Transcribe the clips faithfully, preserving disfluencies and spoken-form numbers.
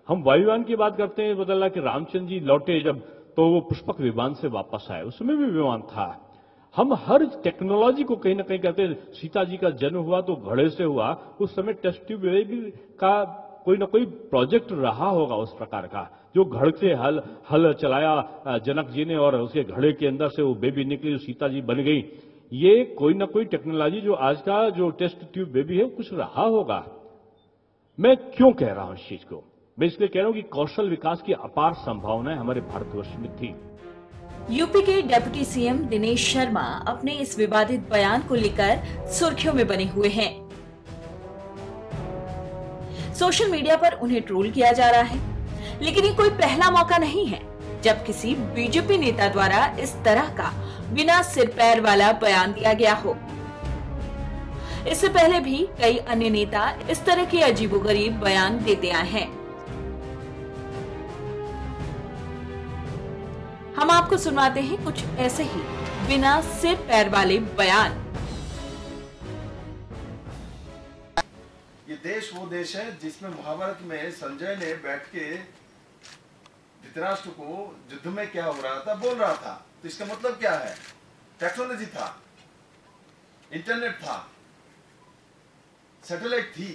हम वायुयान की बात करते हैं, बदला कि रामचंद्र जी लौटे जब, तो वो पुष्पक विमान से वापस आए, उसमें भी विमान था। हम हर टेक्नोलॉजी को कहीं ना कहीं कहते हैं। सीता जी का जन्म हुआ तो घड़े से हुआ, उस समय टेस्ट ट्यूब बेबी का कोई ना कोई प्रोजेक्ट रहा होगा उस प्रकार का, जो घड़ से हल हल चलाया जनक जी ने और उसके घड़े के अंदर से वो बेबी निकली, जो सीता जी बन गई। ये कोई ना कोई टेक्नोलॉजी जो आज का जो टेस्ट ट्यूब बेबी है कुछ रहा होगा। मैं क्यों कह रहा हूं इस चीज को? मैं इसलिए कह रहा हूं कि कौशल विकास की अपार संभावनाएं हमारे भारतवर्ष में थी। यूपी के डिप्टी सीएम दिनेश शर्मा अपने इस विवादित बयान को लेकर सुर्खियों में बने हुए हैं। सोशल मीडिया पर उन्हें ट्रोल किया जा रहा है, लेकिन ये कोई पहला मौका नहीं है जब किसी बीजेपी नेता द्वारा इस तरह का बिना सिर पैर वाला बयान दिया गया हो। इससे पहले भी कई अन्य नेता इस तरह के अजीबोगरीब बयान देते आए हैं। हम आपको सुनवाते हैं कुछ ऐसे ही बिना सिर पैर वाले बयान। ये देश वो देश है जिसमें महाभारत में संजय ने बैठ के धृतराष्ट्र को युद्ध में क्या हो रहा था बोल रहा था। तो इसका मतलब क्या है? टेक्नोलॉजी था, इंटरनेट था, सैटेलाइट थी।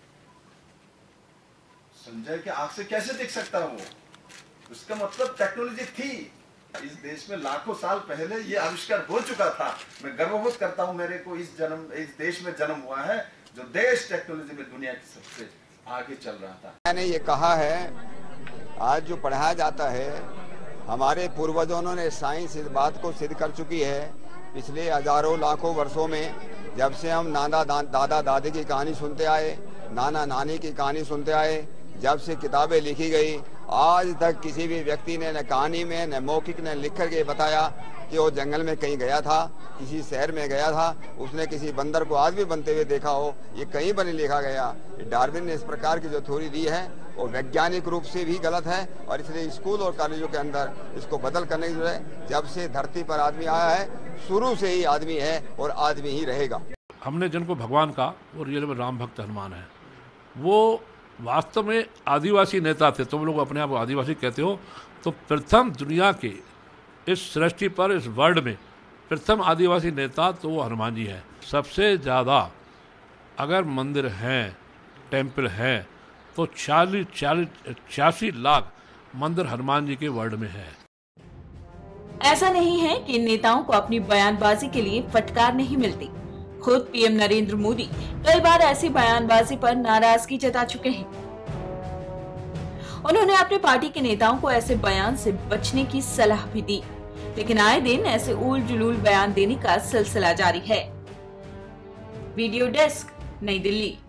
संजय के आंख से कैसे दिख सकता वो? उसका मतलब टेक्नोलॉजी थी। इस देश में लाखों साल पहले ये आविष्कार हो चुका था। मैं गर्वबोध करता हूं मेरे को इस जन्म इस देश में जन्म हुआ है जो देश टेक्नोलॉजी में दुनिया की सबसे आगे चल रहा था। मैंने ये कहा है, आज जो पढ़ाया जाता है, हमारे पूर्वजों ने साइंस इस बात को सिद्ध कर चुकी है। पिछले हजारों लाखों वर्षों में जब से हम नाना दा, दादा दादी की कहानी सुनते आए, नाना नानी की कहानी सुनते आए, जब से किताबें लिखी गई, आज तक किसी भी व्यक्ति ने न कहानी में न मौखिक ने लिख करके बताया कि वो जंगल में कहीं गया था, किसी शहर में गया था, उसने किसी बंदर को आज भी बनते हुए देखा हो। ये कहीं पर नहीं लिखा गया। डार्विन ने इस प्रकार की जो थ्योरी दी है वो वैज्ञानिक रूप से भी गलत है और इसलिए स्कूल और कॉलेजों के अंदर इसको बदल करने की जरूरत है। जब से धरती पर आदमी आया है, शुरू से ही आदमी है और आदमी ही रहेगा। हमने जिनको भगवान का, वो रियल में राम भक्त हनुमान है। वो वास्तव में आदिवासी नेता थे। तुम लोग अपने आप को आदिवासी कहते हो, तो प्रथम दुनिया के इस सृष्टि पर, इस वर्ल्ड में प्रथम आदिवासी नेता तो वो हनुमान जी हैं। सबसे ज़्यादा अगर मंदिर हैं, टेम्पल हैं, तो चालीस चालीस छियासी लाख मंदिर हनुमान जी के वर्ल्ड में है। ऐसा नहीं है कि इन नेताओं को अपनी बयानबाजी के लिए फटकार नहीं मिलती। खुद पीएम नरेंद्र मोदी कई बार ऐसी बयानबाजी पर नाराजगी जता चुके हैं। उन्होंने अपने पार्टी के नेताओं को ऐसे बयान से बचने की सलाह भी दी, लेकिन आए दिन ऐसे उल जुलूल बयान देने का सिलसिला जारी है। वीडियो डेस्क, नई दिल्ली।